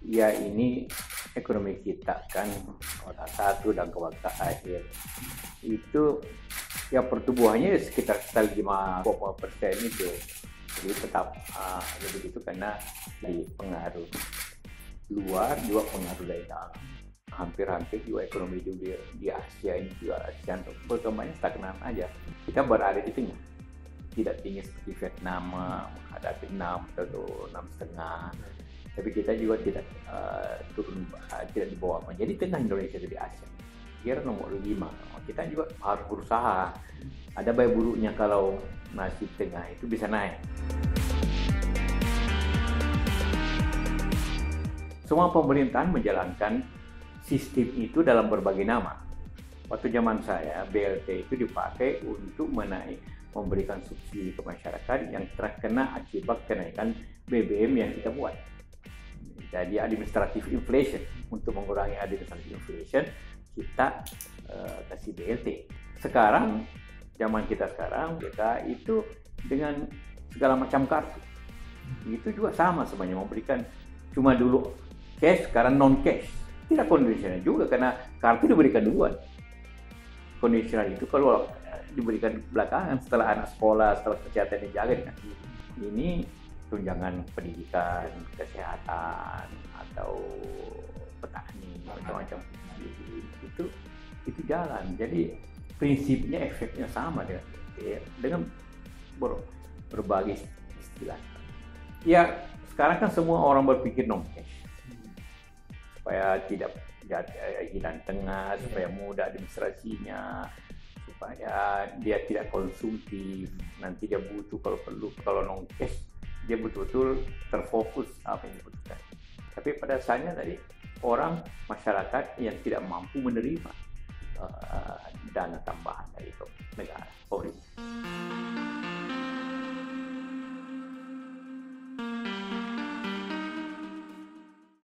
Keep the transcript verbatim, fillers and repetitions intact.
ya ini ekonomi kita kan kuartal satu dan kuartal akhir itu ya pertumbuhannya sekitar lima persen itu, jadi tetap uh, begitu karena di pengaruh luar juga pengaruh dari dalam. Hampir-hampir juga ekonomi di, di Asia ini juga ASEAN perkembangannya stagnan aja. Kita berada di tengah, tidak tinggi seperti Vietnam menghadapi enam atau enam setengah, tapi kita juga tidak uh, turun uh, tidak di bawah. Jadi tengah Indonesia di Asia, kira nomor lima. Kita juga harus berusaha. Ada baik buruknya kalau masih tengah itu bisa naik. Semua pemerintahan menjalankan sistem itu dalam berbagai nama. Waktu zaman saya, B L T itu dipakai untuk menaik, memberikan subsidi ke masyarakat yang terkena akibat kenaikan B B M yang kita buat. Jadi administrative inflation, untuk mengurangi administrative inflation kita uh, kasih B L T. Sekarang zaman kita sekarang kita itu dengan segala macam kartu itu juga sama sebenarnya, memberikan cuma dulu cash, sekarang non cash. Tidak kondisional juga karena kartu diberikan duluan. Kondisional itu kalau diberikan belakangan setelah anak sekolah, setelah kesehatan dijaga. Ini tunjangan pendidikan, kesehatan atau petani macam-macam itu itu jalan. Jadi prinsipnya efeknya sama dengan dengan ber, berbagai istilah. Ya sekarang kan semua orang berpikir non cash supaya tidak hilang tengah, supaya mudah administrasinya, supaya dia tidak konsumtif, nanti dia butuh kalau perlu, kalau non cash dia betul-betul terfokus apa yang dibutuhkan. Tapi pada dasarnya tadi orang masyarakat yang tidak mampu menerima uh, dana tambahan